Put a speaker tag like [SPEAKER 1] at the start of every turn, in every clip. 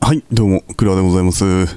[SPEAKER 1] はい、どうも、クラでございます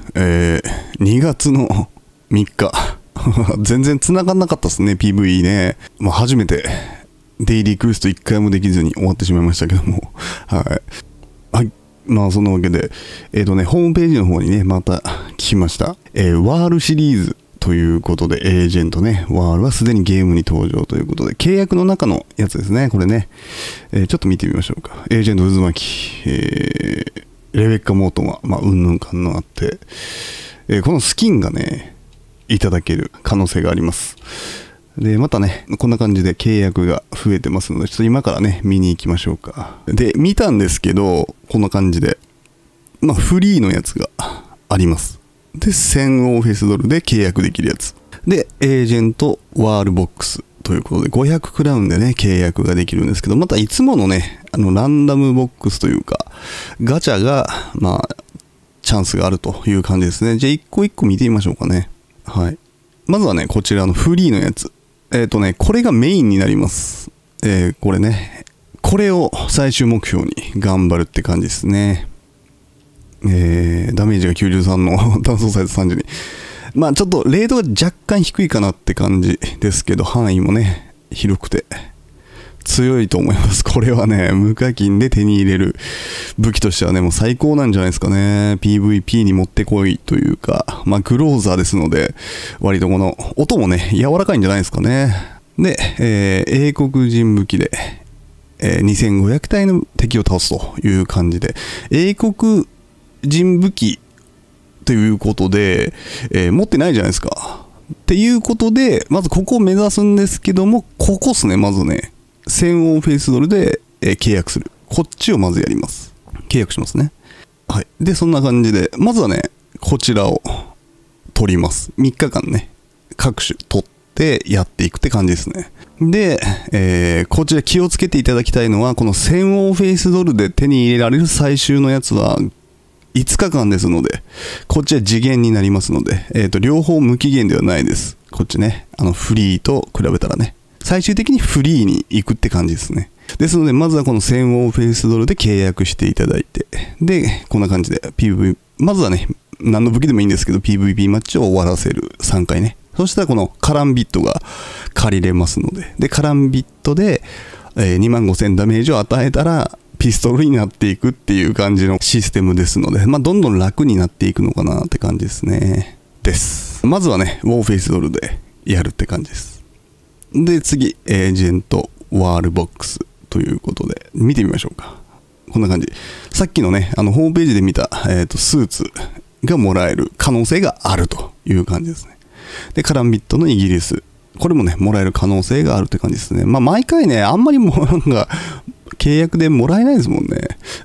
[SPEAKER 1] 。2月の3日。全然繋がんなかったですね、PVE ね。初めて、デイリークエスト1回もできずに終わってしまいましたけども。はい。はい。そんなわけで、ホームページの方にね、また聞きました。ワールシリーズということで、エージェントね、ワールはすでにゲームに登場ということで、契約の中のやつですね、これね。ちょっと見てみましょうか。エージェント渦巻き、レベッカ・モートンは、うんぬんかんぬんあって、このスキンがね、いただける可能性があります。で、またね、こんな感じで契約が増えてますので、ちょっと今からね、見に行きましょうか。で、見たんですけど、こんな感じで、フリーのやつがあります。で、1000オーフェスドルで契約できるやつ。で、エージェントワールボックスということで、500クラウンでね、契約ができるんですけど、またいつものね、ランダムボックスというか、ガチャが、チャンスがあるという感じですね。じゃあ、一個一個見てみましょうかね。はい。まずはね、こちらのフリーのやつ。これがメインになります。これね、これを最終目標に頑張るって感じですね。ダメージが93の単装サイズ32。ちょっとレートが若干低いかなって感じですけど、範囲もね、広くて強いと思います。これはね、無課金で手に入れる武器としてはね、もう最高なんじゃないですかね。PVP にもってこいというか、クローザーですので、割とこの音もね、柔らかいんじゃないですかね。で、英国人武器で、2500体の敵を倒すという感じで、英国人武器ということで、持ってないじゃないですか。っていうことで、まずここを目指すんですけども、ここっすね、まずね、1000オーフェイスドルで、契約する。こっちをまずやります。契約しますね。はい。で、そんな感じで、まずはね、こちらを取ります。3日間ね、各種取ってやっていくって感じですね。で、こちら気をつけていただきたいのは、この1000オーフェイスドルで手に入れられる最終のやつは、5日間ですので、こっちは次元になりますので、両方無期限ではないです。こっちね、フリーと比べたらね、最終的にフリーに行くって感じですね。ですので、まずはこの1000オーフェイスドルで契約していただいて、で、こんな感じで PVP、まずはね、何の武器でもいいんですけど、PVP マッチを終わらせる3回ね。そしたらこのカランビットが借りれますので、で、カランビットで、25000ダメージを与えたら、ピストルになっていくっていう感じのシステムですので、どんどん楽になっていくのかなって感じですね。まずはね、ウォーフェイスドルでやるって感じです。で、次、エージェントワールボックスということで、見てみましょうか。こんな感じ。さっきのね、ホームページで見た、スーツがもらえる可能性があるという感じですね。で、カランビットのイギリス。これもね、もらえる可能性があるって感じですね。毎回ね、あんまりもう契約でもらえないですもんね。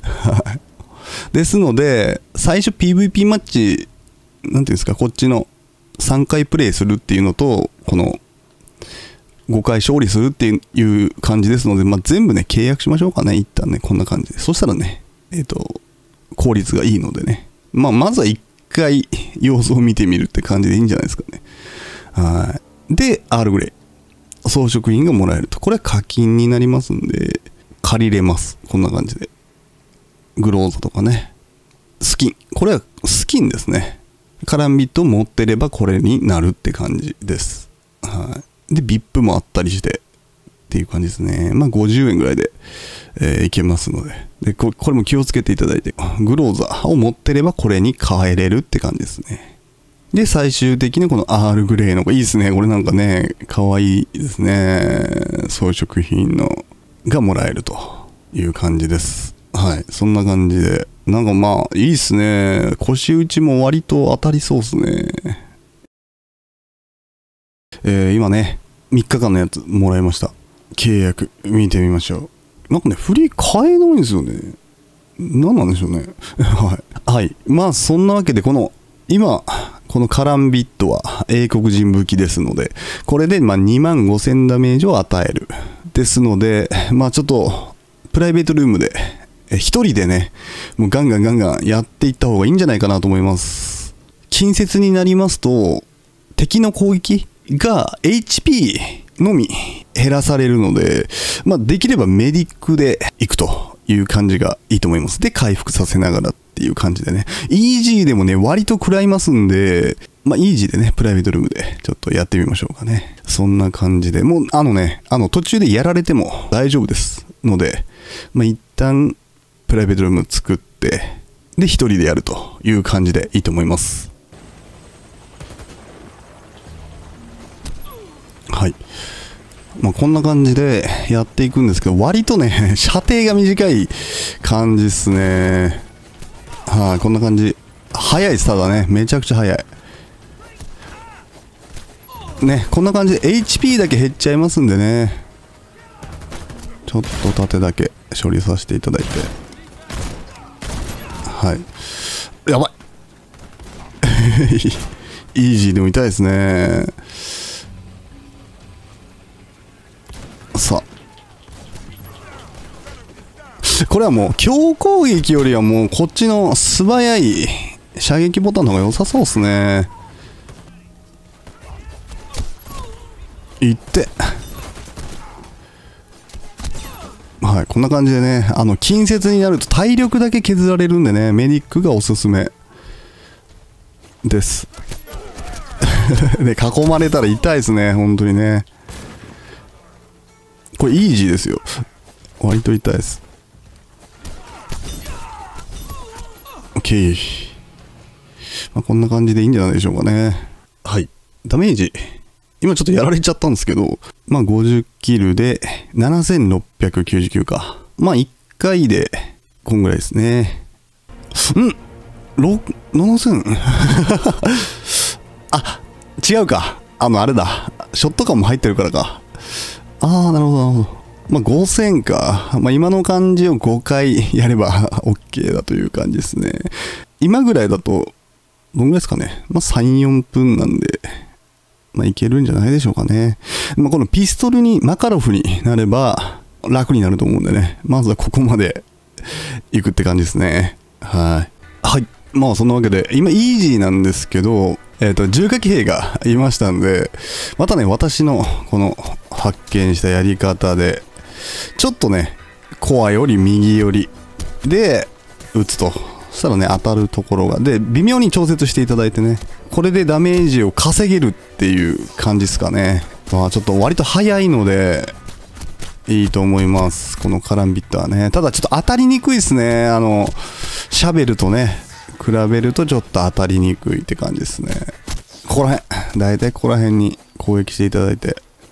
[SPEAKER 1] ですので、最初 PVP マッチ、なんていうんですか、こっちの3回プレイするっていうのと、この5回勝利するっていう感じですので、全部ね、契約しましょうかね、一旦ね、こんな感じで。そしたらね、効率がいいのでね、まずは1回様子を見てみるって感じでいいんじゃないですかね。はい。で、アールグレイ。装飾品がもらえると。これは課金になりますんで、借りれます。こんな感じで。グローザとかね。スキン。これはスキンですね。カランビットを持ってればこれになるって感じです。はい。で、VIP もあったりして、っていう感じですね。50円ぐらいで、いけますので。で、これも気をつけていただいて、グローザを持ってればこれに変えれるって感じですね。で、最終的にこのアールグレイの、いいですね。これなんかね、かわいいですね。装飾品の、がもらえるという感じです。はい。そんな感じで。いいっすね。腰打ちも割と当たりそうっすね。今ね、3日間のやつもらいました。契約。見てみましょう。フリー買えないんですよね。何なんでしょうね。はい。はい。そんなわけで、今、このカランビットは英国人武器ですので、これで25000ダメージを与える。ですので、ちょっと、プライベートルームで、一人でね、もうガンガンやっていった方がいいんじゃないかなと思います。近接になりますと、敵の攻撃が HP のみ減らされるので、できればメディックで行くという感じがいいと思います。で、回復させながらってっていう感じでね。イージーでもね、割と食らいますんで、まあ、イージーでね、プライベートルームでちょっとやってみましょうかね。そんな感じで、もう途中でやられても大丈夫ですので、まあ、一旦プライベートルーム作って、で、一人でやるという感じでいいと思います。はい。まあ、こんな感じでやっていくんですけど、割とね、射程が短い感じっすね。はい、こんな感じ。早いです、ただね。めちゃくちゃ早い。ね、こんな感じで HP だけ減っちゃいますんでね。ちょっと盾だけ処理させていただいて。はい。やばい。イージーでも痛いですね。さあ。これはもう強攻撃よりはもうこっちの素早い射撃ボタンの方が良さそうですね。いって。はい、こんな感じでね、近接になると体力だけ削られるんでね、メディックがおすすめです。ね、囲まれたら痛いですね、本当にね。これイージーですよ。割と痛いです。OK。まあ、こんな感じでいいんじゃないでしょうかね。はい。ダメージ。今ちょっとやられちゃったんですけど、まあ50キルで7699か。まあ1回でこんぐらいですね。7000 あ、違うか。あれだ。ショットガンも入ってるからか。ああ、なるほど、なるほど。まあ5000か。まあ今の感じを5回やれば OK だという感じですね。今ぐらいだと、どんぐらいですかね。まあ3、4分なんで。まあ、いけるんじゃないでしょうかね。まあ、このピストルにマカロフになれば楽になると思うんでね。まずはここまで行くって感じですね。はい。はい。まあ、そんなわけで、今、イージーなんですけど、重火器兵がいましたんで、またね、私のこの発見したやり方で、ちょっとね、コアより右寄りで撃つと。そしたらね、当たるところが。で、微妙に調節していただいてね。これでダメージを稼げるっていう感じですかね。まあちょっと割と早いので、いいと思います。このカランビットはね。ただちょっと当たりにくいですね。シャベルとね、比べるとちょっと当たりにくいって感じですね。ここら辺。だいたいここら辺に攻撃していただいて。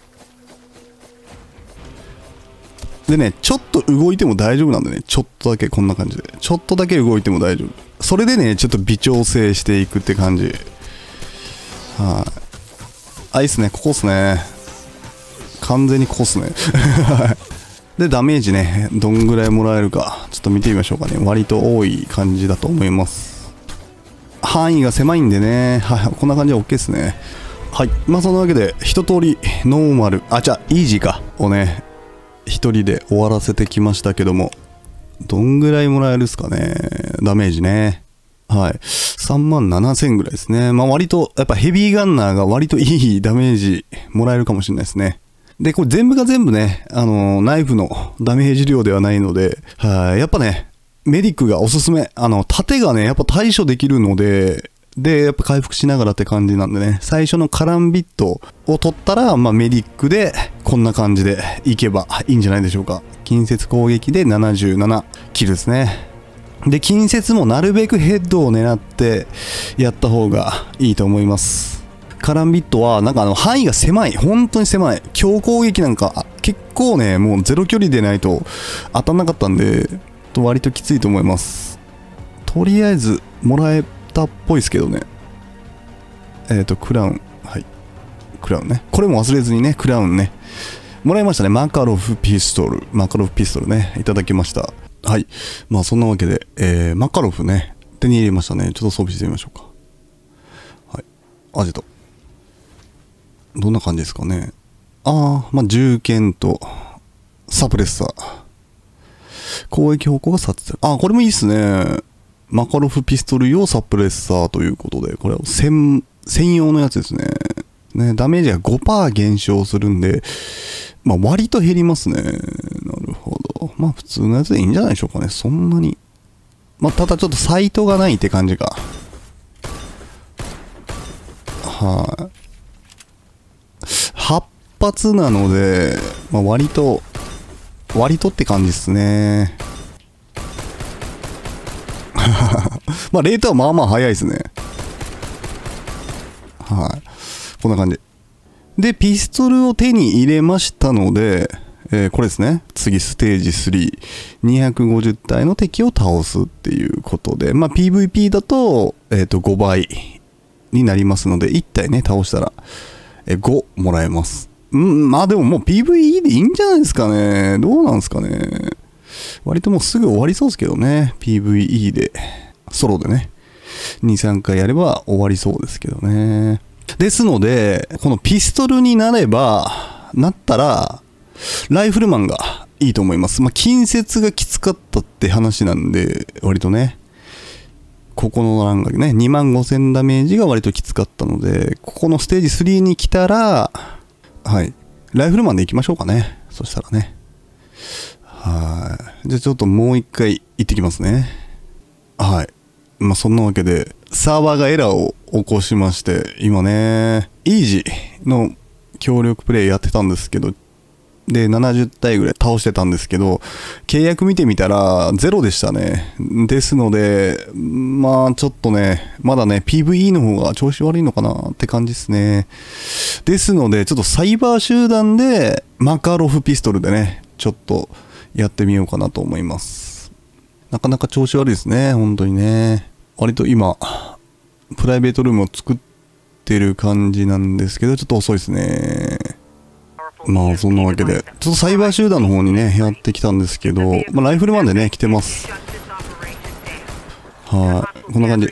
[SPEAKER 1] でね、ちょっと動いても大丈夫なんでね。ちょっとだけこんな感じで。ちょっとだけ動いても大丈夫。それでね、ちょっと微調整していくって感じ。はい、あ、いいっすね。ここっすね。完全にここっすね。で、ダメージね、どんぐらいもらえるか、ちょっと見てみましょうかね。割と多い感じだと思います。範囲が狭いんでね、はい、こんな感じで OK ですね。はい。まあ、そんなわけで、一通り、ノーマル、イージーか、をね、一人で終わらせてきましたけども、どんぐらいもらえるっすかね。ダメージね。はい。37000ぐらいですね。まあ割と、やっぱヘビーガンナーが割といいダメージもらえるかもしれないですね。で、これ全部が全部ね、ナイフのダメージ量ではないので、はい。やっぱね、メディックがおすすめ。盾がね、やっぱ対処できるので、で、やっぱ回復しながらって感じなんでね、最初のカランビットを取ったら、まあメディックでこんな感じでいけばいいんじゃないでしょうか。近接攻撃で77キルですね。で、近接もなるべくヘッドを狙ってやった方がいいと思います。カランビットはなんか範囲が狭い。本当に狭い。強攻撃なんか結構ね、もうゼロ距離でないと当たんなかったんで、割ときついと思います。とりあえずもらえたっぽいですけどね。クラウン。はい。クラウンね。これも忘れずにね、クラウンね。もらいましたね。マカロフピストル。マカロフピストルね。いただきました。はい。まあそんなわけで、マカロフね、手に入れましたね。ちょっと装備してみましょうか。はい。アジト。どんな感じですかね。まあ銃剣とサプレッサー。攻撃方向が殺せる。これもいいっすね。マカロフピストル用サプレッサーということで、これは専用のやつですね。ね、ダメージが 5% 減少するんで、まあ割と減りますね。なるほど。まあ普通のやつでいいんじゃないでしょうかね。そんなにまあ、ただちょっとサイトがないって感じか。はい、8発なので、まあ、割とって感じですね。まあレートはまあまあ早いですね。はい、こんな感じでピストルを手に入れましたので、これですね。次ステージ3250体の敵を倒すっていうことで、まあ PVP だと、5倍になりますので、1体ね倒したら、5もらえます。まあでももう PVE でいいんじゃないですかね。どうなんですかね。割ともうすぐ終わりそうですけどね。PVE でソロでね2、3回やれば終わりそうですけどね。ですのでこのピストルになったらライフルマンがいいと思います。まあ近接がきつかったって話なんで、割とねここの欄がね25000ダメージが割ときつかったので、ここのステージ3に来たら、はい、ライフルマンでいきましょうかね。そしたらね。はい。じゃあちょっともう一回行ってきますね。はい。まあそんなわけで、サーバーがエラーを起こしまして、今ね、イージーの協力プレイやってたんですけど、で、70体ぐらい倒してたんですけど、契約見てみたら0でしたね。ですので、まあちょっとね、まだね、PVE の方が調子悪いのかなって感じですね。ですので、ちょっとサイバー集団で、マカロフピストルでね、ちょっとやってみようかなと思います。なかなか調子悪いですね、本当にね。割と今、プライベートルームを作ってる感じなんですけど、ちょっと遅いですね。まあそんなわけでちょっとサイバー集団の方にねやってきたんですけど、まあ、ライフルマンでね来てます。はい、こんな感じ。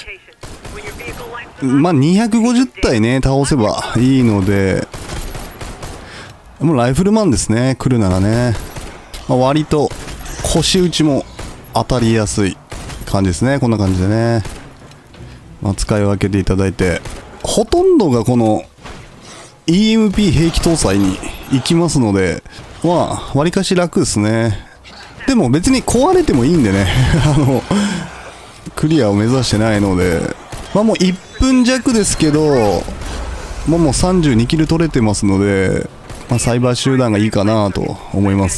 [SPEAKER 1] まあ250体ね倒せばいいので、もうライフルマンですね。来るならね、まあ、割と腰打ちも当たりやすい感じですね。こんな感じでね、まあ、使い分けていただいて、ほとんどがこのEMP 兵器搭載に行きますので、まあ、わりかし楽ですね。でも別に壊れてもいいんでね、クリアを目指してないので、まあもう1分弱ですけど、もう32キル取れてますので、まあ、サイバー集団がいいかなと思います。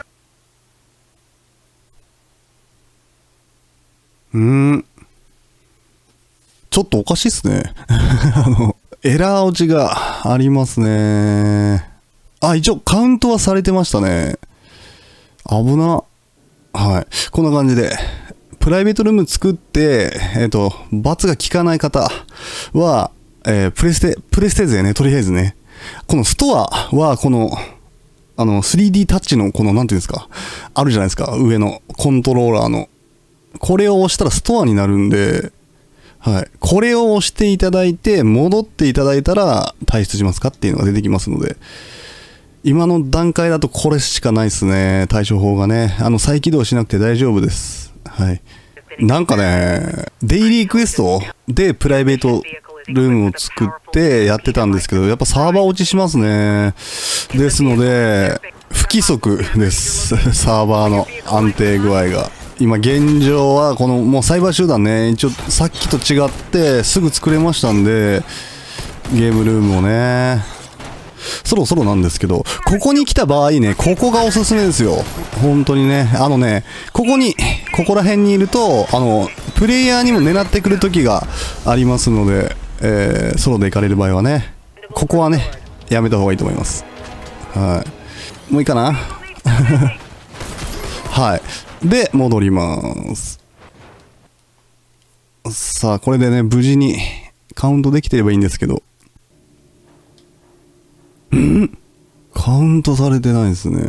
[SPEAKER 1] ちょっとおかしいっすね。エラー落ちがありますね。あ、一応カウントはされてましたね。危な。はい。こんな感じで、プライベートルーム作って、罰が効かない方は、プレステ勢ね、とりあえずね。このストアは、この、3D タッチの、この、なんていうんですか、あるじゃないですか、上のコントローラーの。これを押したらストアになるんで、はい。これを押していただいて、戻っていただいたら、退出しますかっていうのが出てきますので、今の段階だとこれしかないですね。対処法がね。再起動しなくて大丈夫です。はい。なんかね、デイリークエストでプライベートルームを作ってやってたんですけど、やっぱサーバー落ちしますね。ですので、不規則です。サーバーの安定具合が。今現状はこのもうサイバー集団ね、一応さっきと違ってすぐ作れましたんで、ゲームルームをね、そろそろなんですけど、ここに来た場合ね、ここがおすすめですよ。本当にね、ここら辺にいると、プレイヤーにも狙ってくる時がありますので、ソロで行かれる場合はね、ここはね、やめた方がいいと思います。はい。もういいかなはい。で、戻ります。さあ、これでね、無事にカウントできてればいいんですけど。カウントされてないですね。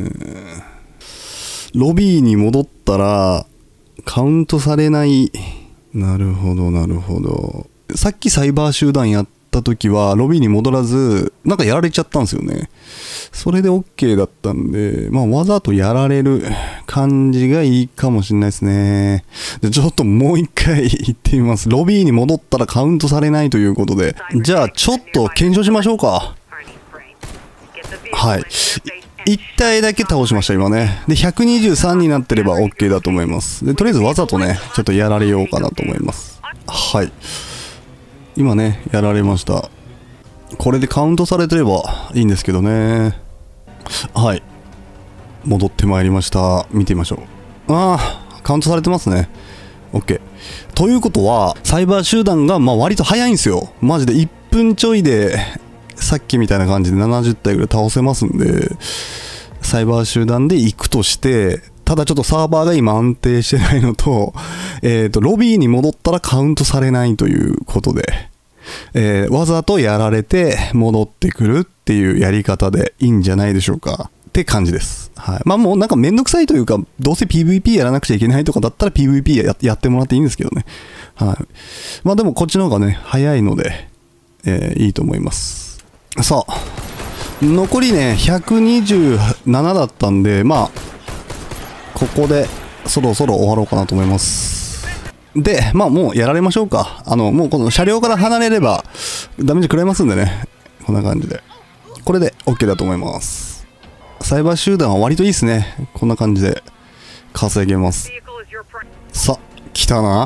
[SPEAKER 1] ロビーに戻ったら、カウントされない。なるほど、なるほど。さっきサイバー集団やった時は、ロビーに戻らず、なんかやられちゃったんですよね。それで OK だったんで、まあわざとやられる感じがいいかもしれないですね。でちょっともう一回行ってみます。ロビーに戻ったらカウントされないということで。じゃあちょっと検証しましょうか。はい。 1体だけ倒しました、今ね。で、123になってれば OK だと思います。で、とりあえずわざとね、ちょっとやられようかなと思います。はい。今ね、やられました。これでカウントされてればいいんですけどね。はい。戻ってまいりました。見てみましょう。ああ、カウントされてますね。OK。ということは、サイバー集団がまあ割と早いんですよ。マジで1分ちょいで、さっきみたいな感じで70体ぐらい倒せますんで、サイバー集団で行くとして、ただちょっとサーバーが今安定してないのと、ロビーに戻ったらカウントされないということで、わざとやられて戻ってくるっていうやり方でいいんじゃないでしょうかって感じです。はい。まあもうなんかめんどくさいというか、どうせ PVP やらなくちゃいけないとかだったら PVP やってもらっていいんですけどね。はい。まあでもこっちの方がね、早いので、いいと思います。さあ、残りね、127だったんで、まあ、ここでそろそろ終わろうかなと思います。で、まあもうやられましょうか。もうこの車両から離れればダメージ食らいますんでね。こんな感じで。これで OK だと思います。サイバー集団は割といいですね。こんな感じで稼げます。さあ、来たな。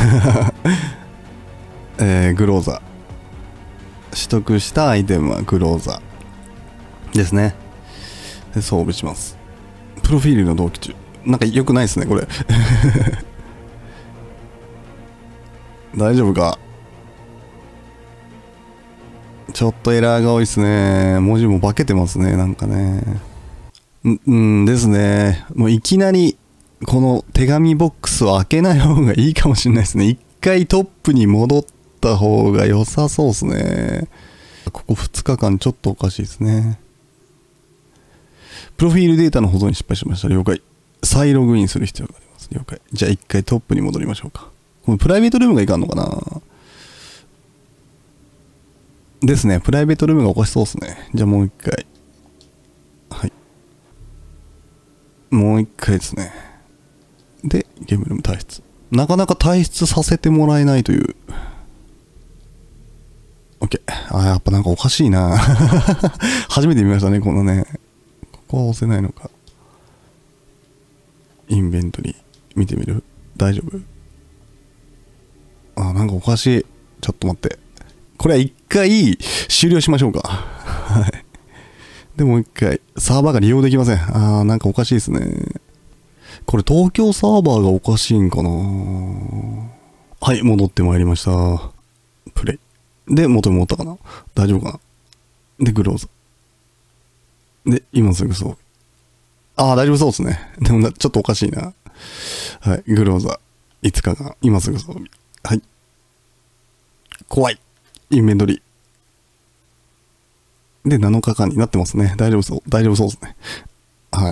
[SPEAKER 1] グローザ。取得したアイテムはグローザですね。で装備します。プロフィールの同期中。なんか良くないですね、これ。大丈夫か。ちょっとエラーが多いですね。文字も化けてますね、なんかね。ですね。もういきなり、この手紙ボックスを開けない方がいいかもしれないですね。一回トップに戻った方が良さそうですね。ここ2日間ちょっとおかしいですね。プロフィールデータの保存に失敗しました。了解。再ログインする必要があります。了解。じゃあ一回トップに戻りましょうか。このプライベートルームがいかんのかなですね。プライベートルームがおかしそうですね。じゃあもう一回。はい。もう一回ですね。で、ゲームルーム退出。なかなか退出させてもらえないという。OK。やっぱなんかおかしいな。初めて見ましたね、このね。ここは押せないのか。インベントリー。見てみる？大丈夫？なんかおかしい。ちょっと待って。これは一回終了しましょうか。はい。でもう一回、サーバーが利用できません。なんかおかしいですね。これ東京サーバーがおかしいんかな。はい、戻ってまいりました。プレイ。で、元に戻ったかな。大丈夫かな。で、グローズ。で、今すぐそう。大丈夫そうですね。でもちょっとおかしいな。はい、グローザ。5日間。今すぐ装備。はい。怖い。インベントリー。で、7日間になってますね。大丈夫そう。大丈夫そうですね。はい。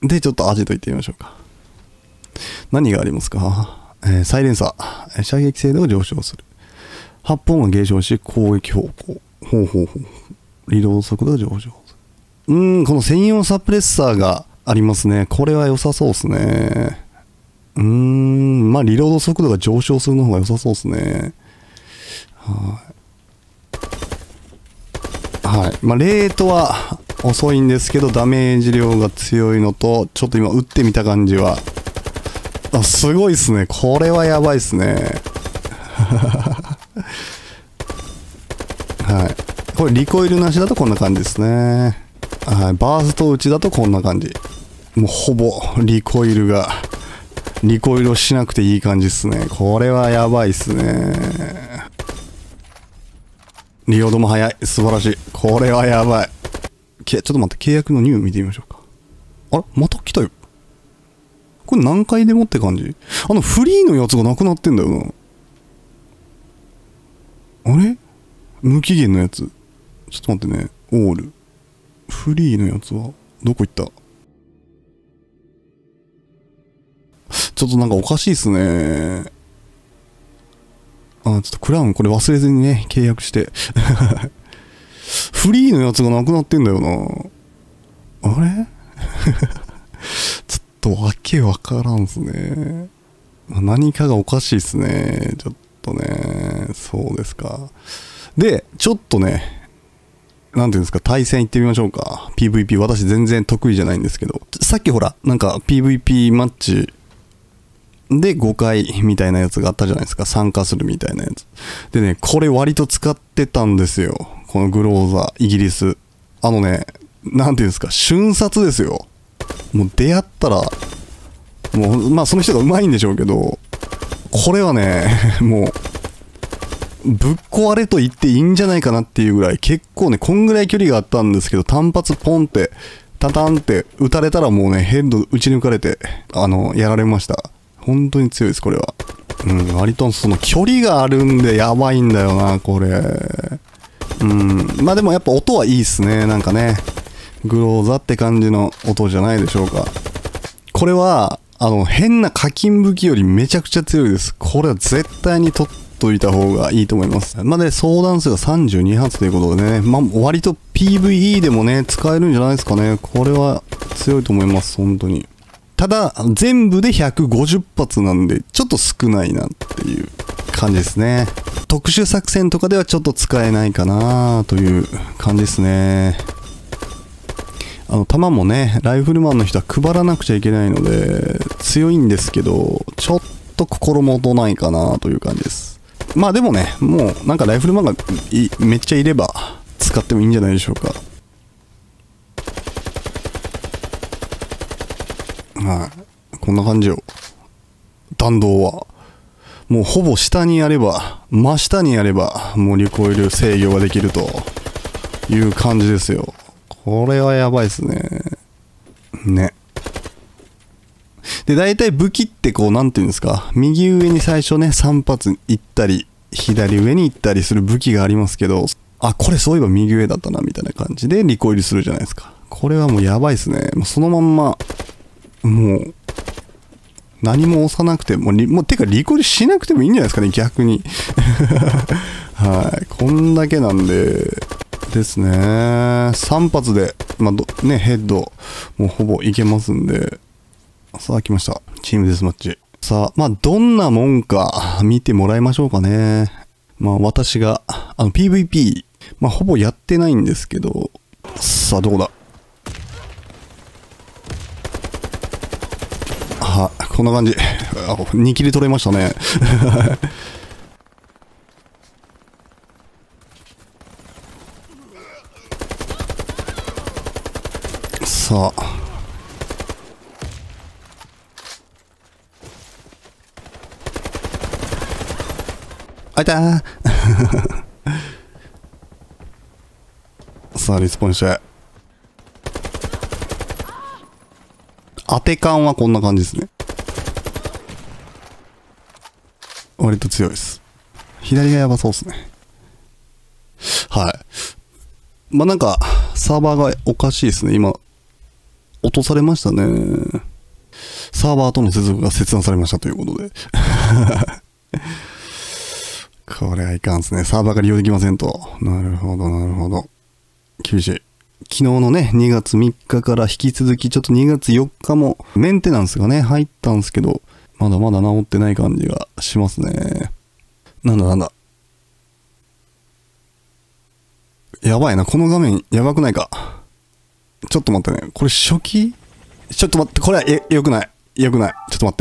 [SPEAKER 1] で、ちょっとアジト行ってみましょうか。何がありますか？サイレンサー。射撃精度が上昇する。発砲が減少し、攻撃方向。リロード速度が上昇する。この専用サプレッサーがありますね。これは良さそうですね。まあ、リロード速度が上昇するの方が良さそうですね。はい。まあ、レートは遅いんですけど、ダメージ量が強いのと、ちょっと今撃ってみた感じは、すごいですね。これはやばいですね。はい。これリコイルなしだとこんな感じですね。はい。バースト打ちだとこんな感じ。もうほぼリコイルをしなくていい感じですね。これはやばいっすね。リロードも早い。素晴らしい。これはやばい。ちょっと待って、契約のニュー見てみましょうか。あれまた来たよ。これ何回でもって感じ？フリーのやつがなくなってんだよな。あれ無期限のやつ。ちょっと待ってね。オール。フリーのやつはどこ行った？ちょっとなんかおかしいっすね。ちょっとクラウンこれ忘れずにね、契約して。フリーのやつがなくなってんだよな。あれちょっとわけわからんっすね。何かがおかしいっすね。ちょっとね。そうですか。で、ちょっとね、 なんていうんですか、対戦行ってみましょうか。PVP、私全然得意じゃないんですけど。さっきほら、なんか PVP マッチで5回みたいなやつがあったじゃないですか。参加するみたいなやつ。でね、これ割と使ってたんですよ。このグローザ、イギリス。なんていうんですか、瞬殺ですよ。もう出会ったら、もう、まあその人が上手いんでしょうけど、これはね、もう、ぶっ壊れと言っていいんじゃないかなっていうぐらい、結構ね、こんぐらい距離があったんですけど、単発ポンって、タタンって撃たれたらもうね、ヘッド撃ち抜かれて、やられました。本当に強いです、これは。うん、割とその距離があるんでやばいんだよな、これ。うん、まあでもやっぱ音はいいっすね、なんかね。グローザって感じの音じゃないでしょうか。これは、変な課金武器よりめちゃくちゃ強いです。これは絶対に取っといた方がいいと思います。まあで、相談数が32発ということでね、まあ割と PVE でもね、使えるんじゃないですかね。これは強いと思います、本当に。ただ、全部で150発なんで、ちょっと少ないなっていう感じですね。特殊作戦とかではちょっと使えないかなという感じですね。弾もね、ライフルマンの人は配らなくちゃいけないので、強いんですけど、ちょっと心もとないかなという感じです。まあでもね、もうなんかライフルマンがめっちゃいれば使ってもいいんじゃないでしょうか。はい、こんな感じよ。弾道は。もうほぼ下にやれば、真下にやれば、もうリコイル制御ができるという感じですよ。これはやばいっすね。ね。で、大体武器ってこう、なんていうんですか、右上に最初ね、3発行ったり、左上に行ったりする武器がありますけど、あ、これそういえば右上だったな、みたいな感じでリコイルするじゃないですか。これはもうやばいっすね。もうそのまんま、もう、何も押さなくても、てかリコイルしなくてもいいんじゃないですかね、逆に。はい。こんだけなんで、ですね。3発で、まあ、ね、ヘッド、もうほぼいけますんで。さあ、来ました。チームデスマッチ。さあ、まあ、どんなもんか、見てもらいましょうかね。まあ、私が、PVP、まあ、ほぼやってないんですけど、さあ、どこだ。は、こんな感じ。2キル取れましたね。さあ。あいたー。さあ、リスポーンして。当て感はこんな感じですね。割と強いです。左がやばそうですね。はい。まあなんか、サーバーがおかしいですね。今、落とされましたね。サーバーとの接続が切断されましたということで。これはいかんですね。サーバーが利用できませんと。なるほど、なるほど。厳しい。昨日のね、2月3日から引き続き、ちょっと2月4日もメンテナンスがね、入ったんですけど、まだまだ治ってない感じがしますね。なんだなんだ。やばいな、この画面やばくないか。ちょっと待ってね。これ初期？ちょっと待って、これはよくない。よくない。ちょっと待って。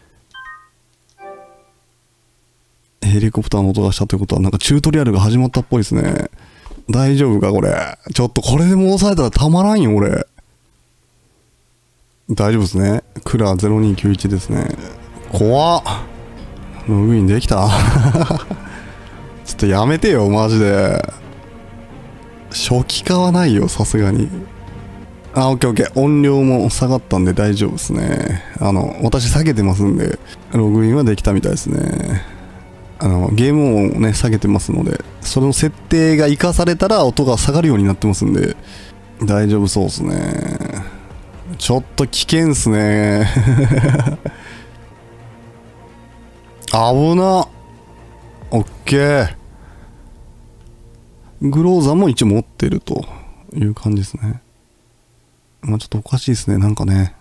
[SPEAKER 1] ヘリコプターの音がしたということは、なんかチュートリアルが始まったっぽいですね。大丈夫かこれ。ちょっとこれで戻されたらたまらんよ、俺。大丈夫ですね。クラ0291ですね。怖っ。ログインできたちょっとやめてよ、マジで。初期化はないよ、さすがに。あ、オッケーオッケー。音量も下がったんで大丈夫ですね。私下げてますんで、ログインはできたみたいですね。ゲーム音をね、下げてますので、それの設定が活かされたら音が下がるようになってますんで、大丈夫そうですね。ちょっと危険っすね。危な。オッケー。グローザも一応持ってるという感じですね。まあちょっとおかしいですね。なんかね。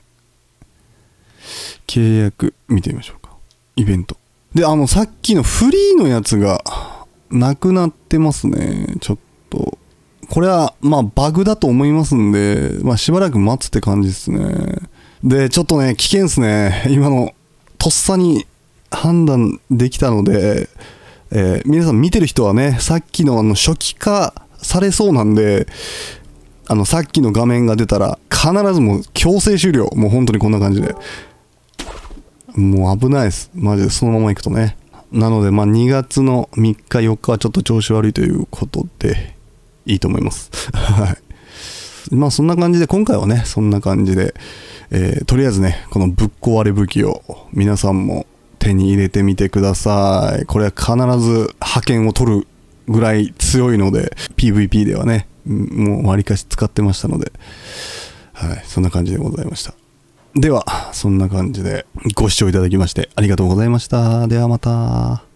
[SPEAKER 1] 契約見てみましょうか。イベント。で、さっきのフリーのやつがなくなってますね。ちょっとこれはまあバグだと思いますんで、まあ、しばらく待つって感じですね。でちょっとね危険ですね、今のとっさに判断できたので、皆さん見てる人はね、さっきの初期化されそうなんで、さっきの画面が出たら必ずもう強制終了、もう本当にこんな感じで、もう危ないです、マジで。そのままいくとね。なのでまあ2月の3日4日はちょっと調子悪いということでいいと思いますはいまあそんな感じで、今回はねそんな感じで、とりあえずねこのぶっ壊れ武器を皆さんも手に入れてみてください。これは必ず覇権を取るぐらい強いので、 PVP ではねもうわりかし使ってましたので、はい、そんな感じでございました。ではそんな感じでご視聴いただきましてありがとうございました。ではまた。